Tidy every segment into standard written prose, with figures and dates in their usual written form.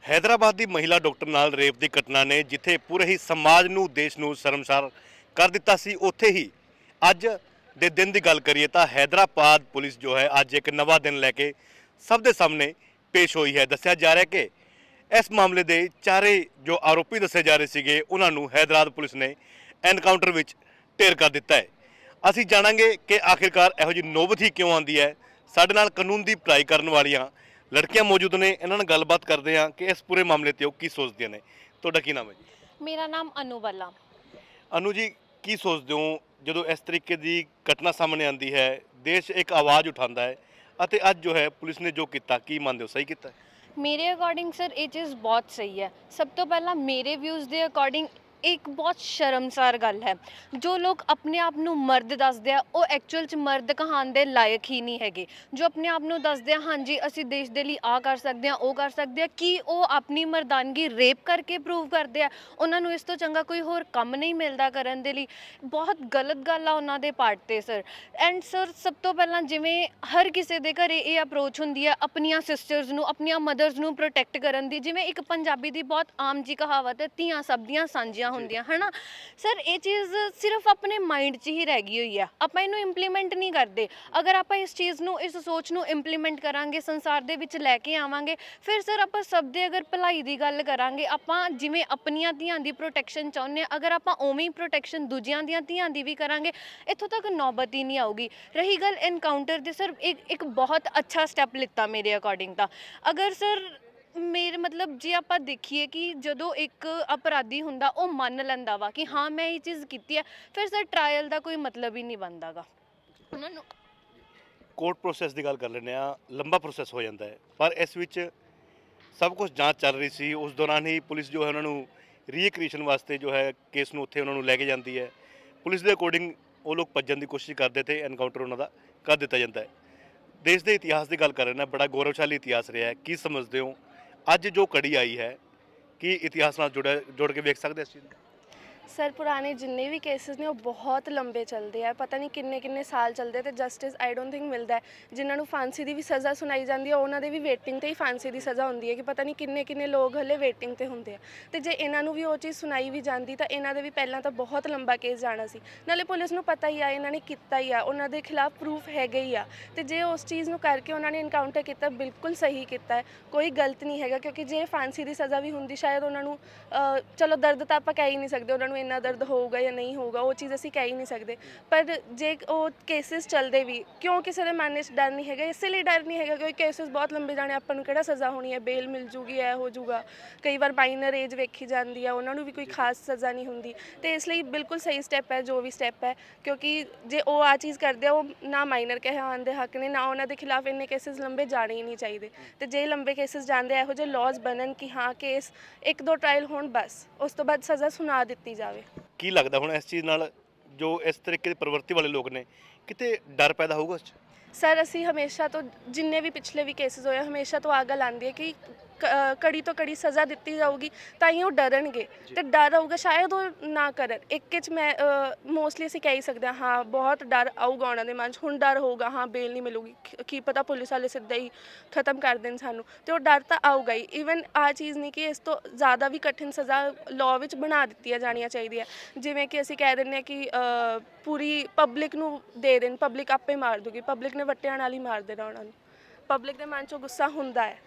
हैदराबाद की महिला डॉक्टर नाल रेप की घटना ने जिथे पूरे ही समाज नू देश नू शर्मसार कर दिता सी, उत्थे ही अज दे दिन की गल करिए तो हैदराबाद पुलिस जो है अज एक नवा दिन लैके सब दे सामने पेश हुई है। दस्सिया जा रहा है कि इस मामले के चारे जो आरोपी दसे जा रहे थे उन्होंने हैदराबाद पुलिस ने एनकाउंटर में ढेर कर दिता है। असी जाणांगे कि आखिरकार यहो जी नौबत ही क्यों आती है। साडे नाल कानून की पढ़ाई करने वालियां लड़कियां मौजूद ने, इन्हां नाल गलबात करते हैं कि इस पूरे मामले ते की सोचते हैं। तुहाडा की नाम है जी? मेरा नाम अनु बाला। अनु जी, की सोचते हो जो इस तरीके की घटना सामने आती है, देश एक आवाज़ उठाता है अते अज जो है पुलिस ने जो किया की मानते हो सही किया? मेरे अकॉर्डिंग सर ये चीज़ बहुत सही है। सब तो पहला मेरे व्यूज़ के अकॉर्डिंग एक बहुत शर्मसार गल है। जो लोग अपने आप ਨੂੰ मर्द दसदे ਆ ਉਹ ਐਕਚੁਅਲ 'ਚ मर्द ਕਹਾਉਣ ਦੇ ਲਾਇਕ ਹੀ ਨਹੀਂ ਹੈਗੇ। ਜੋ ਆਪਣੇ ਆਪ ਨੂੰ ਦੱਸਦੇ ਆ ਹਾਂਜੀ ਅਸੀਂ ਦੇਸ਼ ਦੇ ਲਈ ਆ ਕਰ ਸਕਦੇ ਆ ਉਹ ਕਰ ਸਕਦੇ ਆ, ਕਿ ਉਹ ਆਪਣੀ ਮਰਦਾਨਗੀ ਰੇਪ ਕਰਕੇ ਪ੍ਰੂਵ ਕਰਦੇ ਆ। ਉਹਨਾਂ ਨੂੰ ਇਸ ਤੋਂ ਚੰਗਾ ਕੋਈ ਹੋਰ ਕੰਮ ਨਹੀਂ ਮਿਲਦਾ ਕਰਨ ਦੇ ਲਈ। ਬਹੁਤ ਗਲਤ ਗੱਲ ਆ ਉਹਨਾਂ ਦੇ ਪਾਰਟ ਤੇ ਸਰ। ਐਂਡ ਸਰ ਸਭ ਤੋਂ ਪਹਿਲਾਂ ਜਿਵੇਂ ਹਰ ਕਿਸੇ ਦੇ ਘਰੇ ਇਹ ਅਪਰੋਚ ਹੁੰਦੀ ਆ ਆਪਣੀਆਂ ਸਿਸਟਰਸ ਨੂੰ, ਆਪਣੀਆਂ ਮਦਰਸ ਨੂੰ ਪ੍ਰੋਟੈਕਟ ਕਰਨ ਦੀ। ਜਿਵੇਂ ਇੱਕ ਪੰਜਾਬੀ ਦੀ ਬਹੁਤ ਆਮ ਜੀ ਕਹਾਵਤ ਹੈ, ਧੀਆਂ ਸਭ ਦੀਆਂ ਸਾਂਝੀਆਂ ਹੁੰਦੀਆਂ है ना सर। ये चीज़ सिर्फ अपने माइंड 'ਚ ही रह गई हुई है। ਆਪਾਂ ਇਹਨੂੰ ਇੰਪਲੀਮੈਂਟ ਨਹੀਂ ਕਰਦੇ। ਅਗਰ ਆਪਾਂ ਇਸ ਚੀਜ਼ ਨੂੰ, ਇਸ ਸੋਚ ਨੂੰ ਇੰਪਲੀਮੈਂਟ ਕਰਾਂਗੇ, ਸੰਸਾਰ ਦੇ ਵਿੱਚ ਲੈ ਕੇ ਆਵਾਂਗੇ, ਫਿਰ ਸਰ ਆਪਾਂ ਸਭ ਦੇ ਅਗਰ ਭਲਾਈ ਦੀ ਗੱਲ ਕਰਾਂਗੇ, ਆਪਾਂ ਜਿਵੇਂ ਆਪਣੀਆਂ ਧੀਆਂ ਦੀ ਪ੍ਰੋਟੈਕਸ਼ਨ ਚਾਹੁੰਦੇ ਹਾਂ, ਅਗਰ ਆਪਾਂ ਉਵੇਂ ਹੀ ਪ੍ਰੋਟੈਕਸ਼ਨ ਦੂਜਿਆਂ ਦੀਆਂ ਧੀਆਂ ਦੀ ਵੀ ਕਰਾਂਗੇ, ਇੱਥੋਂ ਤੱਕ ਨੌਬਤ ਹੀ ਨਹੀਂ ਆਊਗੀ। ਰਹੀ ਗੱਲ ਐਨਕਾਊਂਟਰ ਦੀ ਸਰ, ਇੱਕ ਬਹੁਤ ਅੱਛਾ ਸਟੈਪ ਲਿੱਤਾ ਮੇਰੇ ਅਕੋਰਡਿੰਗ ਤਾਂ। ਅਗਰ ਸਰ मेरे मतलब जे आप देखिए कि जो एक अपराधी हुंदा वो मन लैंदा वा कि हाँ मैं ये चीज़ की है, फिर सर ट्रायल का कोई मतलब ही नहीं बनता गा। उन्होंने कोर्ट प्रोसैस की गल कर लें, लंबा प्रोसैस हो जाता है, पर इस विच सब कुछ जांच चल रही सी। उस दौरान ही पुलिस जो है उन्होंने रीक्रिएशन वास्ते जो है केस नूं उत्थे उन्होंने लैके जाती है। पुलिस के अकॉर्डिंग वो लोग भज्जन की कोशिश करते थे, एनकाउंटर उन्होंने कर दिता जाता है। देश के इतिहास की गल कर रहे हैं, बड़ा गौरवशाली इतिहास रहा है। की समझते हो अज जो कड़ी आई है कि इतिहास नाल जुड़ के वेख सकते इस चीज़? सर पुराने जिन्ने भी केसेस ने वो बहुत लंबे चलते हैं, पता नहीं किन्ने किन्ने साल चलते, तो जस्टिस आई डोंट थिंक मिलता है। जिन्होंने फांसी की भी सज़ा सुनाई जाती है उन्होंने भी वेटिंग ते ही फांसी की सज़ा होंगी है कि पता नहीं किन्ने किन्ने लोग हले वेटिंग ते होंगे। तो जे इन्हों भी वो चीज़ सुनाई भी जाती तो इन्हों भी पहला तो बहुत लंबा केस जाना सी। नाले पुलिस को पता ही आ इन्होंने किया ही आ, उन्होंने खिलाफ प्रूफ है ही आ। तो जे उस चीज़ को करके उन्होंने इनकाउंटर किया बिल्कुल सही किया है, कोई गलत नहीं है। क्योंकि जे फांसी की सज़ा भी होंगी शायद उन्होंने चलो दर्द तो आप कह ही नहीं सकते, उन्होंने इन्ना दर्द होगा या नहीं होगा वो चीज़ असी कह ही नहीं सकते। पर जे वो केसेस चलते भी क्यों किसी के मन में डर नहीं है, इसलिए डर नहीं है क्योंकि केसेस बहुत लंबे जाने, अपन किहड़ा सज़ा होनी है, बेल मिल जूगी, ऐ हो जूगा। कई बार माइनर एज वेखी जाती है, उन्होंने भी कोई खास सज़ा नहीं होंगी। तो इसलिए बिल्कुल सही स्टैप है जो भी स्टैप है, क्योंकि जे वो आ चीज़ करते हैं वो ना माइनर कहलाने के हक ने, ना उन्होंने खिलाफ इन्ने केसेस लंबे जाने ही नहीं चाहिए। तो जे लंबे केसेस जाते यहो जे लॉज बनन कि हाँ केस एक दो ट्रायल हो, बस उस तो बाद सज़ा सुना दी जाए। की लगता हुण इस चीज़ नाल जो इस तरीके की प्रवृत्ति वाले लोग ने किते डर पैदा होगा? सर असी हमेशा तो जिन्ने भी पिछले भी केसेस होए हमेशा तो आ गल आती है कि कड़ी तो कड़ी सज़ा दी जाऊगी, ताई वो डरनगे। तो डर आऊगा शायद वो ना करन। एक मैं मोस्टली असी कह ही सकते हैं हाँ बहुत डर आऊगा उन्होंने मन हुण डर होगा, हाँ बेल नहीं मिलूगी, की पता पुलिस वाले सीधा ही खत्म कर दें सानू। तो वो डर तो आऊगा ही। ईवन आ चीज़ नहीं कि इस तो ज़्यादा भी कठिन सज़ा लॉ विच बना दी जानिया चाहिए। जिमें कि असी कह दें कि पूरी पब्लिक नू दे देन, पब्लिक आपे मार दूगी, पब्लिक ने वट्टियां नाल ही मार देना उन्होंने। पब्लिक के मन चो गुस्सा हुंदा है।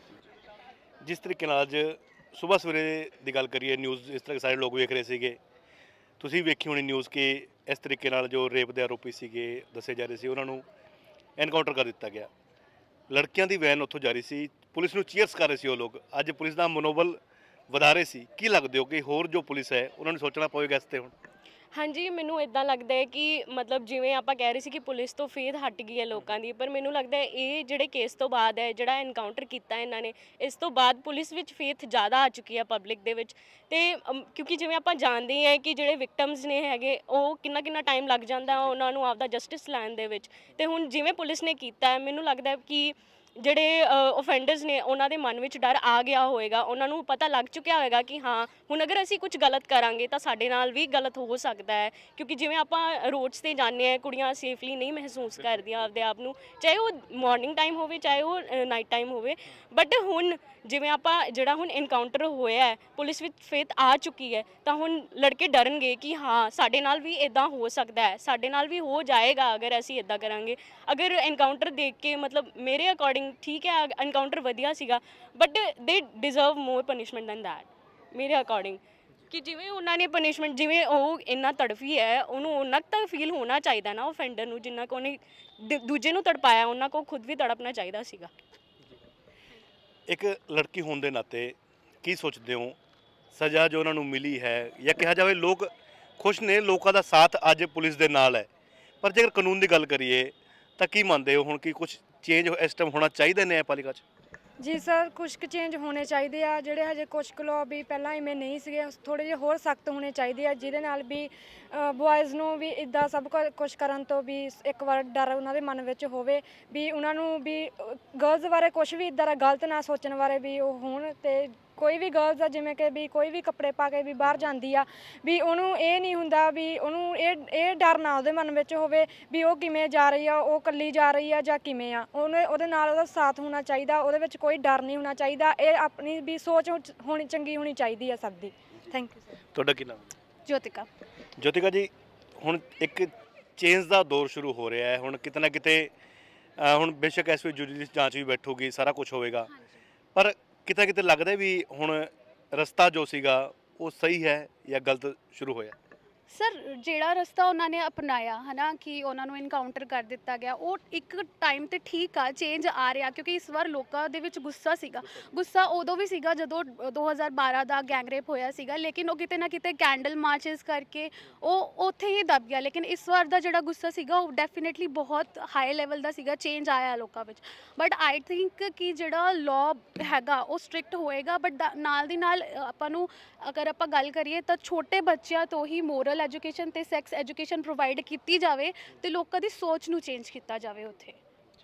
जिस तरीके नाल अज सुबह सवेरे की गल करिए, न्यूज़ इस तरह सारे लोग वेख रहे थे, तुसीं वेखी होनी न्यूज़ कि इस तरीके नाल जो रेप के आरोपी सीगे दसे जा रहे थे उन्होंने एनकाउंटर कर दिता गया। लड़कियां की वैन उत्थों जा रही सी, पुलिस नूं चीयर्स कर रहे थे वो लोग। अज पुलिस का मनोबल वधा रहे सी, की लगदे हो कि होर जो पुलिस है उन्होंने सोचना पवेगा इस ते हुण? हाँ जी, मैनू इदा लगता है कि मतलब जिमें आप कह रहे थे कि पुलिस तो फेथ हट गई है लोगों की, पर मैनू लगता है ये जोड़े केस तो बाद है जोड़ा एनकाउंटर किया इन्होंने, इस तो बाद पुलिस विच फेथ ज़्यादा आ चुकी है पब्लिक दे विच। ते क्योंकि जिमें आप जानते हैं कि जोड़े विक्टम्स ने हैगे वो किन्ना किन्ना टाइम लग जाता उन्होंने आपदा जस्टिस लैन दे विच। ते हुण जिमें पुलिस ने किया है मैनू लगता है कि ਜਿਹੜੇ ਓਫੈਂਡਰਸ ਨੇ ਉਹਨਾਂ ਦੇ ਮਨ ਵਿੱਚ ਡਰ ਆ ਗਿਆ ਹੋਏਗਾ, ਉਹਨਾਂ ਨੂੰ ਪਤਾ ਲੱਗ ਚੁੱਕਿਆ ਹੋਏਗਾ ਕਿ ਹਾਂ ਹੁਣ ਅਗਰ ਅਸੀਂ ਕੁਝ ਗਲਤ ਕਰਾਂਗੇ ਤਾਂ ਸਾਡੇ ਨਾਲ ਵੀ ਗਲਤ ਹੋ ਸਕਦਾ ਹੈ। ਕਿਉਂਕਿ ਜਿਵੇਂ ਆਪਾਂ ਰੋਡਸ ਤੇ ਜਾਂਦੇ ਹਾਂ, ਕੁੜੀਆਂ ਸੇਫਲੀ ਨਹੀਂ ਮਹਿਸੂਸ ਕਰਦੀਆਂ ਆਪਦੇ ਆਪ ਨੂੰ, ਚਾਹੇ ਉਹ ਮਾਰਨਿੰਗ ਟਾਈਮ ਹੋਵੇ ਚਾਹੇ ਉਹ ਨਾਈਟ ਟਾਈਮ ਹੋਵੇ। ਬਟ ਹੁਣ ਜਿਵੇਂ ਆਪਾਂ ਜਿਹੜਾ ਹੁਣ ਐਨਕਾਊਂਟਰ ਹੋਇਆ ਹੈ, ਪੁਲਿਸ ਵਿੱਚ ਫੇਥ ਆ ਚੁੱਕੀ ਹੈ, ਤਾਂ ਹੁਣ ਲੜਕੇ ਡਰਨਗੇ ਕਿ ਹਾਂ ਸਾਡੇ ਨਾਲ ਵੀ ਇੱਦਾਂ ਹੋ ਸਕਦਾ ਹੈ, ਸਾਡੇ ਨਾਲ ਵੀ ਹੋ ਜਾਏਗਾ ਅਗਰ ਅਸੀਂ ਇੱਦਾਂ ਕਰਾਂਗੇ। ਅਗਰ ਐਨਕਾਊਂਟਰ ਦੇਖ ਕੇ ਮਤਲਬ ਮੇਰੇ ਅਕੋਰਡਿੰਗ ਠੀਕ ਹੈ ਐਨਕਾਊਂਟਰ ਵਧੀਆ ਸੀਗਾ, but they deserve more punishment than that ਮੇਰੇ ਅਕੋਰਡਿੰਗ। ਕਿ ਜਿਵੇਂ ਉਹਨਾਂ ਨੇ ਪਨਿਸ਼ਮੈਂਟ, ਜਿਵੇਂ ਉਹ ਇੰਨਾ ਤੜਫੀ ਹੈ, ਉਹਨੂੰ ਉਹਨਾਂ ਤੱਕ ਫੀਲ ਹੋਣਾ ਚਾਹੀਦਾ ਨਾ ਓਫੈਂਡਰ ਨੂੰ, ਜਿੰਨਾ ਕੁ ਉਹਨੇ ਦੂਜੇ ਨੂੰ ਤੜਪਾਇਆ ਉਹਨਾਂ ਕੋਲ ਖੁਦ ਵੀ ਤੜਪਣਾ ਚਾਹੀਦਾ ਸੀਗਾ। ਇੱਕ ਲੜਕੀ ਹੋਣ ਦੇ ਨਾਤੇ ਕੀ ਸੋਚਦੇ ਹੋ, ਸਜ਼ਾ ਜੋ ਉਹਨਾਂ ਨੂੰ ਮਿਲੀ ਹੈ ਜਾਂ ਕਿਹਾ ਜਾਵੇ ਲੋਕ ਖੁਸ਼ ਨੇ, ਲੋਕਾਂ ਦਾ ਸਾਥ ਅੱਜ ਪੁਲਿਸ ਦੇ ਨਾਲ ਹੈ, ਪਰ ਜੇਕਰ ਕਾਨੂੰਨ ਦੀ ਗੱਲ ਕਰੀਏ ਤਾਂ ਕੀ ਮੰਨਦੇ ਹੋ ਹੁਣ ਕਿ ਕੁਝ ਚੇਂਜ ਇਸ ਟਾਈਮ ਹੋਣਾ ਚਾਹੀਦਾ ਨਿਆਂਪਾਲਿਕਾ 'ਚ? ਜੀ ਸਰ, ਕੁਛ ਕੁ ਚੇਂਜ ਹੋਣੇ ਚਾਹੀਦੇ ਆ। ਜਿਹੜੇ ਹਜੇ ਕੁਛ ਕੁ ਲਾਅ ਵੀ ਪਹਿਲਾਂ ਇਵੇਂ ਨਹੀਂ ਸੀਗੇ, ਥੋੜ੍ਹੇ ਜਿਹੇ ਹੋਰ ਸਖਤ ਹੋਣੇ ਚਾਹੀਦੇ ਆ, ਜਿਹਦੇ ਨਾਲ ਵੀ ਬॉयज़ ਨੂੰ ਵੀ ਇੱਦਾਂ ਸਭ ਕੁਛ ਕਰਨ ਤੋਂ ਵੀ ਇੱਕ ਵਾਰ ਡਰ ਉਹਨਾਂ ਦੇ ਮਨ ਵਿੱਚ ਹੋਵੇ, ਵੀ ਉਹਨਾਂ ਨੂੰ ਵੀ ਗਰਲਜ਼ ਬਾਰੇ ਕੁਛ ਵੀ ਇੱਦਾਂ ਦਾ ਗਲਤ ਨਾ ਸੋਚਣ ਬਾਰੇ ਵੀ ਉਹ ਹੋਣ। ਅਤੇ ਕੋਈ ਵੀ ਗਰਲਜ਼ ਆ ਜਿਵੇਂ ਕਿ ਵੀ ਕੋਈ ਵੀ ਕੱਪੜੇ ਪਾ ਕੇ ਵੀ ਬਾਹਰ ਜਾਂਦੀ ਆ, ਵੀ ਉਹਨੂੰ ਇਹ ਨਹੀਂ ਹੁੰਦਾ ਵੀ ਉਹਨੂੰ ਇਹ ਡਰ ਨਾ ਉਹਦੇ ਮਨ ਵਿੱਚ ਹੋਵੇ ਵੀ ਉਹ ਕਿਵੇਂ ਜਾ ਰਹੀ ਆ, ਉਹ ਇਕੱਲੀ ਜਾ ਰਹੀ ਆ ਜਾਂ ਕਿਵੇਂ ਆ। ਉਹਦੇ ਨਾਲ ਉਹਦਾ ਸਾਥ ਹੋਣਾ ਚਾਹੀਦਾ, ਉਹਦੇ ਵਿੱਚ ਕੋਈ ਡਰ ਨਹੀਂ ਹੋਣਾ ਚਾਹੀਦਾ। ਇਹ ਆਪਣੀ ਵੀ ਸੋਚ ਚੰਗੀ ਹੋਣੀ ਚਾਹੀਦੀ ਆ ਸਭ ਦੀ। Thank you sir. ਤੁਹਾਡਾ ਕੀ ਨਾਮ? ਜੋਤਿਕਾ। ਜੋਤਿਕਾ ਜੀ, ਹੁਣ ਇੱਕ ਚੇਂਜ ਦਾ ਦੌਰ ਸ਼ੁਰੂ ਹੋ ਰਿਹਾ ਹੈ, ਹੁਣ ਕਿਤੇ ਨਾ ਕਿਤੇ ਹੁਣ ਬੇਸ਼ੱਕ ਇਸ ਵਿੱਚ ਜੁਡੀਸ਼ੀਅਲ ਜਾਂਚ ਵੀ ਬੈਠੂਗੀ, ਸਾਰਾ ਕੁਝ ਹੋਵੇਗਾ, ਪਰ ਕਿਤੇ ਕਿਤੇ ਲੱਗਦਾ ਵੀ ਹੁਣ ਰਸਤਾ ਜੋ ਸੀਗਾ ਉਹ ਸਹੀ ਹੈ ਜਾਂ ਗਲਤ ਸ਼ੁਰੂ ਹੋਇਆ? ਸਰ, ਜਿਹੜਾ ਰਸਤਾ ਉਹਨਾਂ ਨੇ ਅਪਣਾਇਆ ਹੈ ਨਾ, ਕਿ ਉਹਨਾਂ ਨੂੰ ਇਨਕਾਊਂਟਰ ਕਰ ਦਿੱਤਾ ਗਿਆ, ਉਹ ਇੱਕ ਟਾਈਮ ਤੇ ਠੀਕ ਆ, ਚੇਂਜ ਆ ਰਿਹਾ। ਕਿਉਂਕਿ ਇਸ ਵਾਰ ਲੋਕਾਂ ਦੇ ਵਿੱਚ ਗੁੱਸਾ ਸੀਗਾ। ਗੁੱਸਾ ਉਦੋਂ ਵੀ ਸੀਗਾ ਜਦੋਂ 2012 ਦਾ ਗੈਂਗਰੇਪ ਹੋਇਆ ਸੀਗਾ, ਲੇਕਿਨ ਉਹ ਕਿਤੇ ਨਾ ਕਿਤੇ ਕੈਂਡਲ ਮਾਰਚਸ ਕਰਕੇ ਉਹ ਉੱਥੇ ਹੀ ਦਬ ਗਿਆ। ਲੇਕਿਨ ਇਸ ਵਾਰ ਦਾ ਜਿਹੜਾ ਗੁੱਸਾ ਸੀਗਾ ਉਹ ਡੈਫੀਨੇਟਲੀ ਬਹੁਤ ਹਾਈ ਲੈਵਲ ਦਾ ਸੀਗਾ, ਚੇਂਜ ਆਇਆ ਲੋਕਾਂ ਵਿੱਚ। ਬਟ ਆਈ ਥਿੰਕ ਕਿ ਜਿਹੜਾ ਲਾਅ ਹੈਗਾ ਉਹ ਸਟ੍ਰਿਕਟ ਹੋਏਗਾ, ਬਟ ਨਾਲ ਦੀ ਨਾਲ ਆਪਾਂ ਨੂੰ ਅਗਰ ਆਪਾਂ ਗੱਲ ਕਰੀਏ ਤਾਂ ਛੋਟੇ ਬੱਚਿਆਂ ਤੋਂ ਹੀ ਮੋਰਲ ਐਜੂਕੇਸ਼ਨ ਤੇ ਸੈਕਸ ਐਜੂਕੇਸ਼ਨ ਪ੍ਰੋਵਾਈਡ ਕੀਤੀ ਜਾਵੇ ਤੇ ਲੋਕਾਂ ਦੀ ਸੋਚ ਨੂੰ ਚੇਂਜ ਕੀਤਾ ਜਾਵੇ। ਉੱਥੇ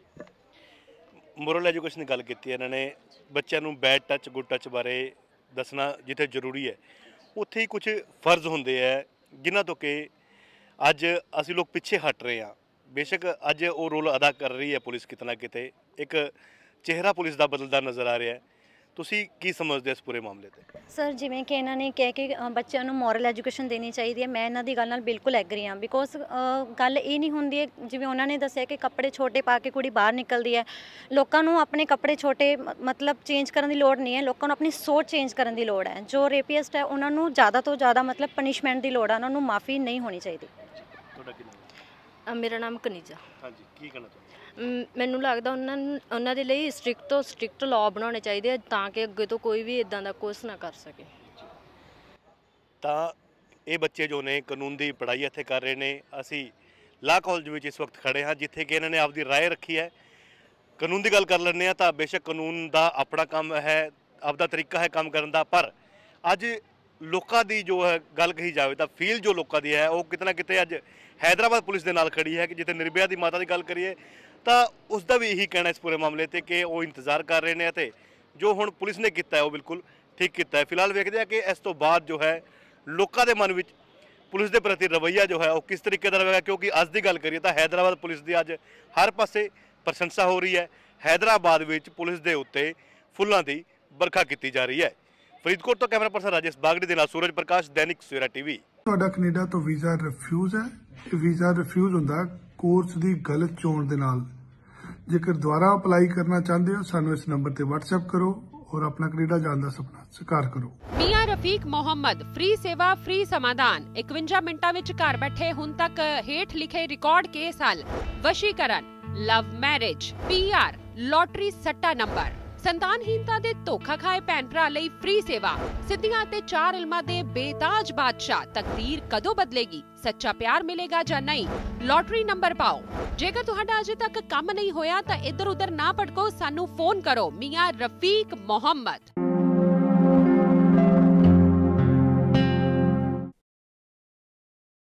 ਮੋਰਲ ਐਜੂਕੇਸ਼ਨ ਦੀ ਗੱਲ ਕੀਤੀ ਇਹਨਾਂ ਨੇ, ਬੱਚਿਆਂ ਨੂੰ ਬੈਡ ਟੱਚ ਗੁੱਡ ਟੱਚ ਬਾਰੇ ਦੱਸਣਾ ਜਿੱਥੇ ਜ਼ਰੂਰੀ ਹੈ, ਉੱਥੇ ਹੀ ਕੁਝ ਫਰਜ਼ ਹੁੰਦੇ ਹੈ ਜਿਨ੍ਹਾਂ ਤੋਂ ਕਿ ਅੱਜ ਅਸੀਂ ਲੋਕ ਪਿੱਛੇ ਹਟ ਰਹੇ ਹਾਂ। ਬੇਸ਼ੱਕ ਅੱਜ ਉਹ ਰੋਲ ਅਦਾ ਕਰ ਰਹੀ ਹੈ ਪੁਲਿਸ, ਕਿਤੇ ਨਾ ਕਿਤੇ ਇੱਕ ਚਿਹਰਾ ਪੁਲਿਸ ਦਾ ਬਦਲਦਾ ਨਜ਼ਰ ਆ ਰਿਹਾ ਹੈ। ਤੁਸੀਂ ਕੀ ਸਮਝਦੇ ਇਸ ਪੂਰੇ ਮਾਮਲੇ ਤੇ? ਸਰ, ਜਿਵੇਂ ਕਿ ਇਹਨਾਂ ਨੇ ਕਿਹਾ ਕਿ ਬੱਚਿਆਂ ਨੂੰ ਮੋਰਲ ਐਜੂਕੇਸ਼ਨ ਦੇਣੀ ਚਾਹੀਦੀ ਹੈ, ਮੈਂ ਇਹਨਾਂ ਦੀ ਗੱਲ ਨਾਲ ਬਿਲਕੁਲ ਐਗਰੀ ਹਾਂ। ਬਿਕੋਜ਼ ਗੱਲ ਇਹ ਨਹੀਂ ਹੁੰਦੀ ਹੈ, ਜਿਵੇਂ ਉਹਨਾਂ ਨੇ ਦੱਸਿਆ ਕਿ ਕੱਪੜੇ ਛੋਟੇ ਪਾ ਕੇ ਕੁੜੀ ਬਾਹਰ ਨਿਕਲਦੀ ਹੈ। ਲੋਕਾਂ ਨੂੰ ਆਪਣੇ ਕੱਪੜੇ ਛੋਟੇ ਮਤਲਬ ਚੇਂਜ ਕਰਨ ਦੀ ਲੋੜ ਨਹੀਂ ਹੈ, ਲੋਕਾਂ ਨੂੰ ਆਪਣੀ ਸੋਚ ਚੇਂਜ ਕਰਨ ਦੀ ਲੋੜ ਹੈ। ਜੋ ਰੇਪੀਸਟ ਹੈ ਉਹਨਾਂ ਨੂੰ ਜ਼ਿਆਦਾ ਤੋਂ ਜ਼ਿਆਦਾ ਮਤਲਬ ਪਨਿਸ਼ਮੈਂਟ ਦੀ ਲੋੜ ਹੈ, ਉਹਨਾਂ ਨੂੰ ਮਾਫੀ ਨਹੀਂ ਹੋਣੀ ਚਾਹੀਦੀ। ਤੁਹਾਡਾ ਕੀ ਨਾਮ? ਮੇਰਾ ਨਾਮ ਕਨੀਜਾ। ਹਾਂਜੀ, ਕੀ ਕਹਿਣਾ ਚਾਹੁੰਦੇ? ਮੈਨੂੰ ਲੱਗਦਾ ਉਹਨਾਂ ਦੇ ਲਈ ਸਟ੍ਰਿਕਟ ਤੋਂ ਸਟ੍ਰਿਕਟ ਲਾਅ ਬਣਾਉਣੇ ਚਾਹੀਦੇ ਆ, ਤਾਂ ਕਿ ਅੱਗੇ ਤੋਂ ਕੋਈ ਵੀ ਇਦਾਂ ਦਾ ਕੁਛ ਨਾ ਕਰ ਸਕੇ। ਤਾਂ ਇਹ ਬੱਚੇ ਜੋ ਨੇ ਕਾਨੂੰਨ ਦੀ ਪੜ੍ਹਾਈ ਇੱਥੇ ਕਰ ਰਹੇ ਨੇ। ਅਸੀਂ ਲਾਅ ਕਾਲਜ ਵਿੱਚ ਇਸ ਵਕਤ ਖੜੇ ਹਾਂ, ਜਿੱਥੇ ਕਿ ਇਹਨਾਂ ਨੇ ਆਪਦੀ ਰਾਏ ਰੱਖੀ ਹੈ। ਕਾਨੂੰਨ ਦੀ ਗੱਲ ਕਰ ਲੈਂਦੇ ਹਾਂ ਤਾਂ ਬੇਸ਼ੱਕ ਕਾਨੂੰਨ ਦਾ ਆਪਣਾ ਕੰਮ ਹੈ, ਆਪਦਾ ਤਰੀਕਾ ਹੈ ਕੰਮ ਕਰਨ ਦਾ, ਪਰ ਅੱਜ ਲੋਕਾਂ ਦੀ ਜੋ ਹੈ ਗੱਲ ਕਹੀ ਜਾਵੇ ਤਾਂ ਫੀਲ ਜੋ ਲੋਕਾਂ ਦੀ ਹੈ ਉਹ ਕਿਤੇ ਨਾ ਕਿਤੇ ਅੱਜ ਹੈਦਰਾਬਾਦ ਪੁਲਿਸ ਦੇ ਨਾਲ ਖੜੀ ਹੈ। ਕਿ ਜਿੱਥੇ ਨਿਰਭਇਆ ਦੀ ਮਾਤਾ ਦੀ ਗੱਲ ਕਰੀਏ ਤਾਂ ਉਸ ਦਾ ਵੀ ਇਹੀ ਕਹਿਣਾ ਇਸ ਪੂਰੇ ਮਾਮਲੇ ਤੇ ਕਿ ਉਹ ਇੰਤਜ਼ਾਰ ਕਰ ਰਹੇ ਨੇ ਅਤੇ ਜੋ ਹੁਣ ਪੁਲਿਸ ਨੇ ਕੀਤਾ ਹੈ ਉਹ ਬਿਲਕੁਲ ਠੀਕ ਕੀਤਾ ਹੈ। ਫਿਲਹਾਲ ਵੇਖਦੇ ਹਾਂ ਕਿ ਇਸ ਤੋਂ ਬਾਅਦ ਜੋ ਹੈ ਲੋਕਾਂ ਦੇ ਮਨ ਵਿੱਚ ਪੁਲਿਸ ਦੇ ਪ੍ਰਤੀ ਰਵੱਈਆ ਜੋ ਹੈ ਉਹ ਕਿਸ ਤਰੀਕੇ ਦਾ ਰਹੇਗਾ। ਕਿਉਂਕਿ ਅੱਜ ਦੀ ਗੱਲ ਕਰੀਏ ਤਾਂ ਹੈਦਰਾਬਾਦ ਪੁਲਿਸ ਦੀ ਅੱਜ ਹਰ ਪਾਸੇ ਪ੍ਰਸ਼ੰਸਾ ਹੋ ਰਹੀ ਹੈ। ਹੈਦਰਾਬਾਦ ਵਿੱਚ ਪੁਲਿਸ ਦੇ ਉੱਤੇ ਫੁੱਲਾਂ ਦੀ ਵਰਖਾ ਕੀਤੀ ਜਾ ਰਹੀ ਹੈ। ਫਰੀਦਕੋਟ ਤੋਂ ਕੈਮਰਾ ਪਰਸਨ ਰਾਜੇਸ਼ ਬਾਗੜੀ ਦੇ ਨਾਲ ਸੂਰਜ ਪ੍ਰਕਾਸ਼, ਦੈਨਿਕ ਸਵੇਰਾ ਟੀਵੀ। ਤੁਹਾਡਾ ਕੈਨੇਡਾ ਤੋਂ ਵੀਜ਼ਾ ਰਿਫਿਊਜ਼ ਹੈ। ਇਹ ਵੀਜ਼ਾ ਰਿਫਿਊਜ਼ ਹੁੰਦਾ ਕੋਰਸ ਦੀ ਗਲਤ ਚੋਣ ਦੇ ਨਾਲ। ਜੇਕਰ ਦੁਬਾਰਾ ਅਪਲਾਈ ਕਰਨਾ ਚਾਹੁੰਦੇ ਹੋ ਸਾਨੂੰ ਇਸ ਨੰਬਰ ਤੇ WhatsApp ਕਰੋ और अपना कनेडा जाने का सपना साकार करो। मियां रफीक मोहम्मद, फ्री सेवा फ्री समाधान। 51 मिनटां विच घर बैठे हुण तक हेठ लिखे रिकॉर्ड केस हल, वशीकरण, लव मैरिज, PR, लॉटरी सट्टा नंबर, संतानहीनता दे धोखा खाए भैन भरा लई फ्री सेवा, सिद्धियां ते 4 इल्मां दे बेताज बादशाह। तकदीर कदों बदलेगी, सच्चा प्यार मिलेगा जां नहीं, लॉटरी नंबर पाओ। जेकर तुहाडा अजे तक काम नहीं होया तां इधर उधर ना भटको, सानू फोन करो। मियां रफीक मोहम्मद।